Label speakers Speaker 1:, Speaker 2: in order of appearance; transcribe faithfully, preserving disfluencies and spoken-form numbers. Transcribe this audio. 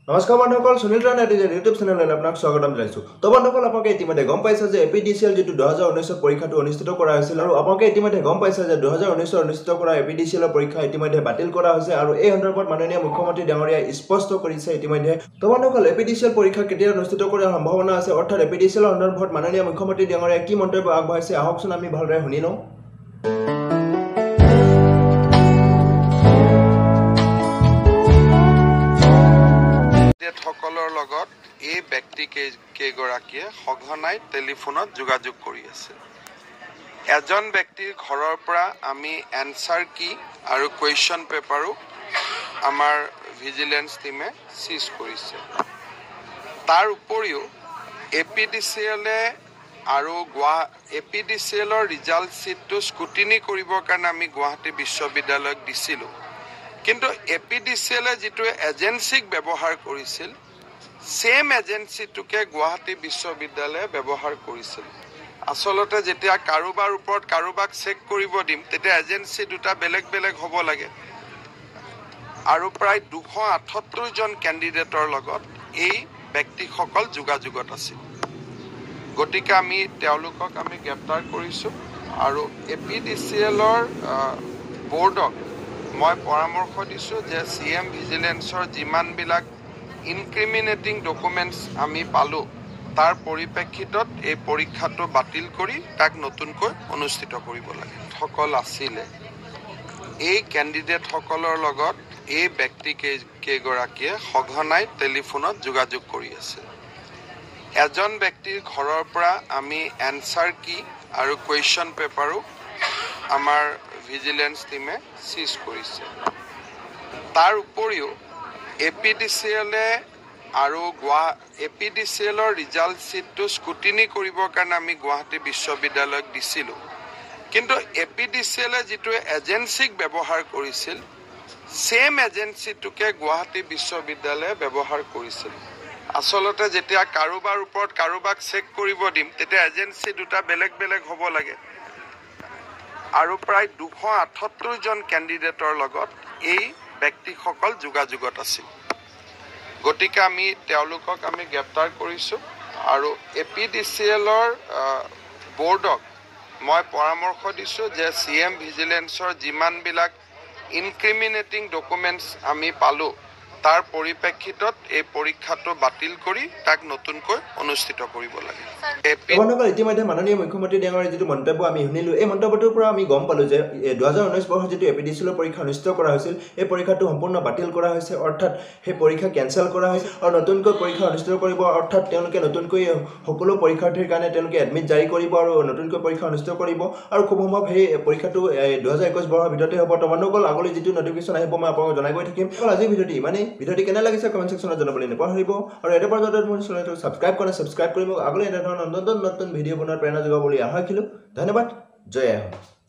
Speaker 1: নমস্কাৰ বন্ধুসকল, Sunil Rana ATZ YouTube চেনেললৈ আপোনাক স্বাগতম জনাইছোঁ। তো বন্ধুসকল, আপোনালোকে ইতিমধ্যে গম পাইছে যে A P D C L যিটো দুহেজাৰ ঊনৈশৰ পৰীক্ষাটো অনুষ্ঠিত কৰা হৈছিল, আৰু আপোনালোকে ইতিমধ্যে গম পাইছে যে দুহেজাৰ ঊনৈশৰ অনুষ্ঠিত কৰা এ পি ডি চি এলৰ পৰীক্ষা ইতিমধ্যে বাতিল কৰা হৈছে, আৰু এই সন্দৰ্ভত মাননীয় মুখ্যমন্ত্ৰী ডাঙৰীয়াই স্পষ্ট কৰিছে ইতিমধ্যে। তো বন্ধুসকল, A P D C L পৰীক্ষা কেতিয়া অনুষ্ঠিত কৰাৰ সম্ভাৱনা আছে, অৰ্থাৎ এ পি ডি চি এলৰ সন্দৰ্ভত মাননীয় মুখ্যমন্ত্ৰী ডাঙৰীয়াই কি মন্তব্য আগবঢ়াইছে, আহকচোন আমি ভালদৰে শুনি লওঁ।
Speaker 2: সকলৰ লগত এই ব্যক্তি কেইগৰাকীয়ে সঘনাই টেলিফোনত যোগাযোগ কৰি আছে। এজন ব্যক্তিৰ ঘৰৰ পৰা আমি এনচাৰ কি আৰু কুৱেশ্যন পেপাৰো আমাৰ ভিজিলেন্স টিমে চিজ কৰিছে। তাৰ উপৰিও এ পি ডি চি এলে আৰু গুৱা এ পি ডি চি এলৰ ৰিজাল্ট শ্বীটটো স্কুটিনি কৰিবৰ কাৰণে আমি গুৱাহাটী বিশ্ববিদ্যালয়ক দিছিলোঁ, কিন্তু এ পি ডি চি এলে যিটো এজেঞ্চিক ব্যৱহাৰ কৰিছিল, সেম এজেঞ্চিটোকে গুৱাহাটী বিশ্ববিদ্যালয়ে ব্যৱহাৰ কৰিছিল। আচলতে যেতিয়া কাৰোবাৰ ওপৰত কাৰোবাক চেক কৰিব দিম, তেতিয়া এজেঞ্চি দুটা বেলেগ বেলেগ হ'ব লাগে, আৰু প্ৰায় দুশ আঠসত্তৰজন কেণ্ডিডেটৰ লগত এই ব্যক্তিসকল যোগাযোগত আছিল। গতিকে আমি তেওঁলোকক আমি গ্ৰেপ্তাৰ কৰিছোঁ, আৰু এ পি ডি চি এলৰ বৰ্ডক মই পৰামৰ্শ দিছোঁ যে চি এম ভিজিলেন্সৰ যিমানবিলাক ইনক্ৰিমিনেটিং ডকুমেণ্টছ আমি পালোঁ, তাৰ পৰিপ্ৰেক্ষিতত এই পৰীক্ষাটো বাতিল কৰি তাক নতুনকৈ অনুষ্ঠিত কৰিব লাগে। সকল আছিলে এই কেণ্ডিডেটসকলৰ লগত এই ব্যক্তি কেইগৰাকীয়ে সঘনাই টেলিফোনত যোগাযোগ কৰি আছে। এজন ব্যক্তিৰ ঘৰৰ পৰা আমি এনচাৰ কি আৰু কুৱেশ্যন পেপাৰো আমাৰ ভিজিলেন্স টিমে চিজ কৰিছে। তাৰ উপৰিও এ পি ডি চি এলে আৰু গুৱা এ পি ডি চি এলৰ ৰিজাল্ট শ্বীটটো স্কুটিনি কৰিবৰ কাৰণে আমি গুৱাহাটী বিশ্ববিদ্যালয়ক দিছিলোঁ, কিন্তু এ পি ডি চি এলে যিটো এজেঞ্চিক ব্যৱহাৰ কৰিছিল, সেম এজেঞ্চিটোকে গুৱাহাটী বিশ্ববিদ্যালয়ে ব্যৱহাৰ কৰিছিল। আচলতে যেতিয়া কাৰোবাৰ ওপৰত কাৰোবাক চেক কৰিব দিম, তেতিয়া এজেঞ্চি দুটা বেলেগ বেলেগ হ'ব লাগে, আৰু প্ৰায় দুশ আঠসত্তৰজন কেণ্ডিডেটৰ লগত এই ব্যক্তিসকল যোগাযোগত আছিল। গতিকে আমি তেওঁলোকক আমি গ্ৰেপ্তাৰ কৰিছোঁ, আৰু এ পি ডি চি এলৰ বৰ্ডক মই পৰামৰ্শ দিছোঁ যে চি এম ভিজিলেন্সৰ যিমানবিলাক ইনক্ৰিমিনেটিং ডকুমেণ্টছ আমি পালোঁ, তাৰ পৰিপ্ৰেক্ষিতত এই পৰীক্ষাটো বাতিল কৰি তাক নতুনকৈ অনুষ্ঠিত কৰিব লাগে।
Speaker 1: বন্ধুসকল, ইতিমধ্যে মাননীয় মুখ্যমন্ত্ৰী ডাঙৰীয়াৰ যিটো মন্তব্য আমি শুনিলোঁ, এই মন্তব্যটোৰ পৰা আমি গম পালোঁ যে দুহেজাৰ ঊনৈছ বৰ্ষত যিটো এ পি ডি চি এলৰ পৰীক্ষা অনুষ্ঠিত কৰা হৈছিল, এই পৰীক্ষাটো সম্পূৰ্ণ বাতিল কৰা হৈছে, অৰ্থাৎ সেই পৰীক্ষা কেঞ্চেল কৰা হৈছে, আৰু নতুনকৈ পৰীক্ষা অনুষ্ঠিত কৰিব, অৰ্থাৎ তেওঁলোকে নতুনকৈ সকলো পৰীক্ষাৰ্থীৰ কাৰণে তেওঁলোকে এডমিট জাৰি কৰিব, আৰু নতুনকৈ পৰীক্ষা অনুষ্ঠিত কৰিব, আৰু খুব সম্ভৱ সেই পৰীক্ষাটো দুহেজাৰ একৈছ বৰ্ষৰ ভিতৰতে হ'ব। তো বন্ধুসকল, আগলৈ যিটো নটিফিকেশ্যন আহিব মই আপোনালোকক জনাই গৈ থাকিম। আজিৰ ভিডিঅ'টি ইমানেই। ভিডিঅ'টি কেনে লাগিছে কমেণ্ট ছেকশ্যনত জনাবলৈ নাপাহৰিব, আৰু এটা পৰ্যায়ত মোৰ চেনেলটো ছাবস্ক্ৰাইব কৰা ছাবস্ক্ৰাইব কৰিব। আগলৈ এনেধৰণৰ নতুন নতুন ভিডিঅ' বনোৱাৰ প্ৰেৰণা যোগাবলৈ আশা ৰাখিলোঁ। ধন্যবাদ। জয় আহোম।